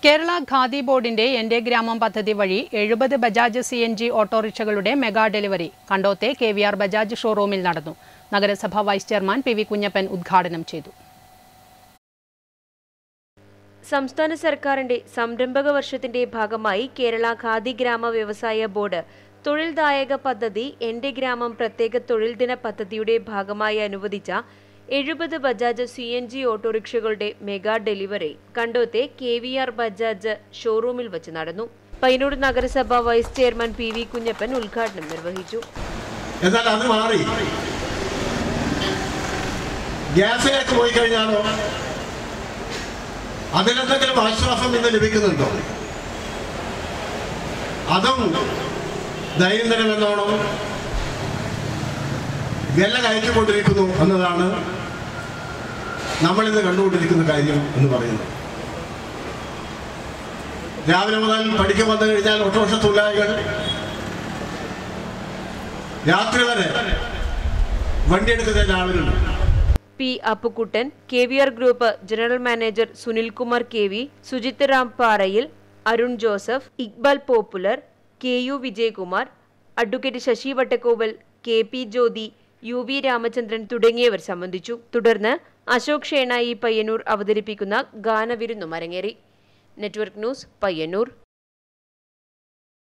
കേരള ഖാദി ബോർഡിന്റെ എന്റെ ഗ്രാമം പദ്ധതി വഴി 70 ബജാജ് CNG ഓട്ടോറിക്ഷകളുടെ മെഗാ ഡെലിവറി കണ്ടോത്തെ KVR ബജാജ് ഷോറൂമിൽ നടന്നു. നഗരസഭ വൈസ് ചെയർമാൻ PV കുഞ്ഞപ്പൻ ഉദ്ഘാടനം ചെയ്തു. സംസ്ഥാന സർക്കാരിന്റെ സംരംഭക വർഷത്തിന്റെ ഭാഗമായി കേരള ഖാദി ഗ്രാമ വ്യവസായ ബോർഡ് തൊഴിൽദായക പദ്ധതി എന്റെ ഗ്രാമം പ്രത്യേക തൊഴിൽ ദിന പദ്ധതിയുടെ ഭാഗമായി അനുവദിച്ച 70 ബജാജ് CNG ഓട്ടോറിക്ഷകളുടെ മെഗാ ഡെലിവറി കണ്ടോത്തെ KVR ബജാജ് ഷോറൂമിൽ വെച്ച് നടന്നു. പയ്യന്നൂർ നഗരസഭ വൈസ് ചെയർമാൻ PV കുഞ്ഞപ്പൻ ഉദ്ഘാടനം നിർവഹിച്ചു. എന്നാൽ അത് മാറി ഗ്യാസിലേക്ക് പോയി കഴിഞ്ഞാലോ അതിലെന്തെങ്കിലും ആശ്വാസം ഇന്ന് ലഭിക്കുന്നുണ്ടോ? അതും ദൈനംദിനമെന്നോണം വില കയറ്റിക്കൊണ്ടിരിക്കുന്നു എന്നതാണ് നമ്മളിന്ന് കണ്ടുകൊണ്ടിരിക്കുന്ന കാര്യം എന്ന് പറയുന്നത്. രാവിലെ മുതൽ പഠിക്കാൻ വന്നു കഴിഞ്ഞാൽ ഓട്ടോറിക്ഷ തൊഴിലാളികൾ രാത്രി വരെ വണ്ടിയെടുക്കുന്ന ആളുകളുണ്ട്. P. Appukuttan, KVR group general manager Sunilkumar KV, Sujith Ram Parayil, Arun Joseph, Iqbal Popular, KU Vijayakumar, advocate Sasi Vattakkoval, KP Jyothi, UV Ramachandran തുടങ്ങിയവർ സംബന്ധിച്ചു. തുടർന്ന് അശോക് ഷേണായി പയ്യന്നൂർ അവതരിപ്പിക്കുന്ന ഗാനവിരുന്നും അരങ്ങേറി. Network news, Payyanur.